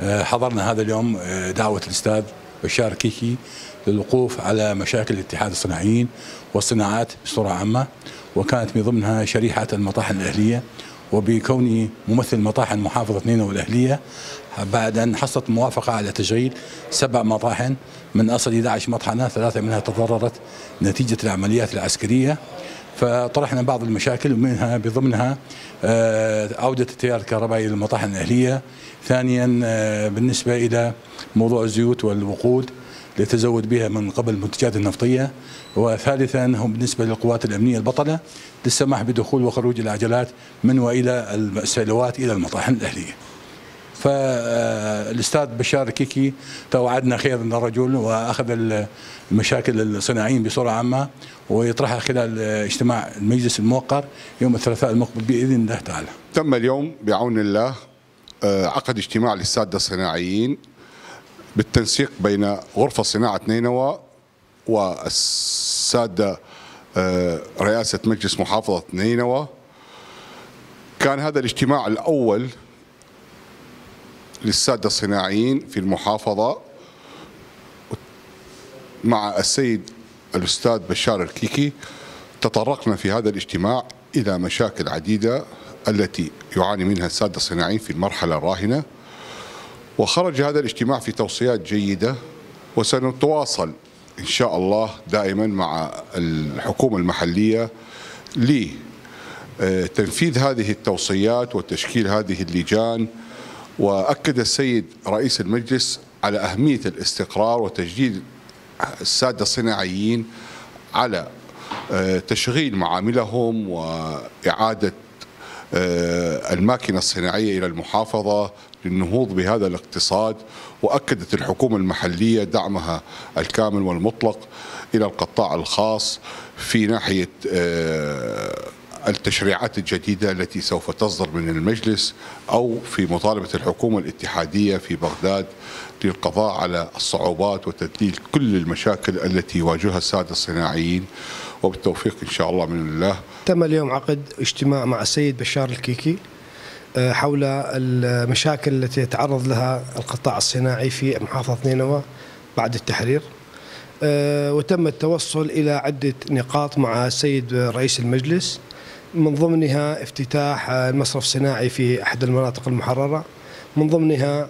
حضرنا هذا اليوم دعوة الأستاذ بشار كيكي للوقوف على مشاكل اتحاد الصناعيين والصناعات بصورة عامة، وكانت من ضمنها شريحة المطاحن الأهلية. وبكوني ممثل مطاحن محافظة نينوى الأهلية، بعد أن حصلت موافقة على تشغيل 7 مطاحن من أصل 11 مطحنة، 3 منها تضررت نتيجة العمليات العسكرية، فطرحنا بعض المشاكل ومنها بضمنها عودة التيار الكهربائي للمطاحن الأهلية. ثانيا بالنسبة إلى موضوع الزيوت والوقود للتزود بها من قبل المنتجات النفطية. وثالثا هم بالنسبة للقوات الأمنية البطلة للسماح بدخول وخروج العجلات من وإلى السيلوات إلى المطاحن الأهلية. فالأستاذ بشار كيكي توعدنا خير من الرجل، وأخذ المشاكل الصناعيين بصورة عامة ويطرحها خلال اجتماع المجلس الموقر يوم الثلاثاء المقبل بإذن الله تعالى. تم اليوم بعون الله عقد اجتماع للسادة الصناعيين بالتنسيق بين غرفة صناعة نينوى والسادة رئاسة مجلس محافظة نينوى. كان هذا الاجتماع الأول للسادة الصناعيين في المحافظة مع السيد الأستاذ بشار الكيكي. تطرقنا في هذا الاجتماع إلى مشاكل عديدة التي يعاني منها السادة الصناعيين في المرحلة الراهنة، وخرج هذا الاجتماع في توصيات جيدة، وسنتواصل إن شاء الله دائما مع الحكومة المحلية لتنفيذ هذه التوصيات وتشكيل هذه اللجان. وأكد السيد رئيس المجلس على أهمية الاستقرار وتجديد السادة الصناعيين على تشغيل معاملهم وإعادة الماكينة الصناعية إلى المحافظة للنهوض بهذا الاقتصاد. وأكدت الحكومة المحلية دعمها الكامل والمطلق إلى القطاع الخاص في ناحية التشريعات الجديدة التي سوف تصدر من المجلس أو في مطالبة الحكومة الاتحادية في بغداد للقضاء على الصعوبات وتذليل كل المشاكل التي يواجهها السادة الصناعيين، وبالتوفيق إن شاء الله من الله. تم اليوم عقد اجتماع مع السيد بشار الكيكي حول المشاكل التي يتعرض لها القطاع الصناعي في محافظة نينوى بعد التحرير، وتم التوصل إلى عدة نقاط مع السيد رئيس المجلس، من ضمنها افتتاح المصرف الصناعي في أحد المناطق المحررة، من ضمنها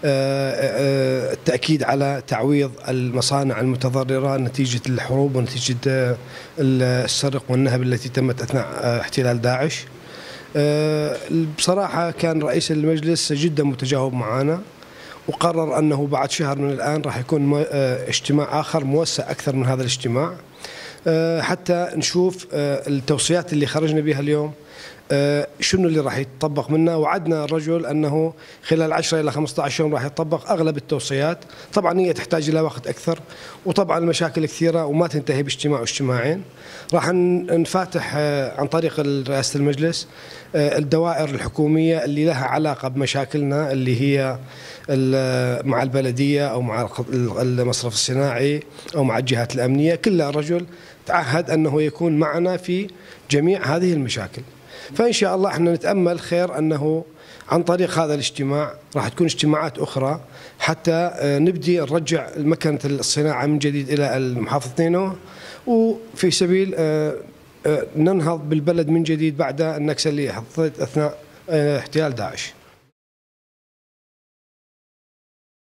التأكيد على تعويض المصانع المتضررة نتيجة الحروب ونتيجة السرق والنهب التي تمت أثناء احتلال داعش. بصراحة كان رئيس المجلس جدا متجاوب معنا، وقرر أنه بعد شهر من الآن راح يكون اجتماع آخر موسع أكثر من هذا الاجتماع، حتى نشوف التوصيات اللي خرجنا بها اليوم شنو اللي راح يتطبق منها. وعدنا الرجل أنه خلال 10 إلى 15 يوم راح يتطبق أغلب التوصيات. طبعا هي تحتاج إلى وقت أكثر، وطبعا المشاكل كثيرة وما تنتهي باجتماع واجتماعين. راح نفاتح عن طريق رئاسة المجلس الدوائر الحكومية اللي لها علاقة بمشاكلنا، اللي هي مع البلدية أو مع المصرف الصناعي أو مع الجهات الأمنية. كل رجل تعهد أنه يكون معنا في جميع هذه المشاكل. فإن شاء الله احنا نتأمل خير أنه عن طريق هذا الاجتماع راح تكون اجتماعات أخرى حتى نبدي نرجع مكانة الصناعة من جديد إلى محافظة نينوى، وفي سبيل ننهض بالبلد من جديد بعد النكسة اللي حصلت أثناء احتلال داعش.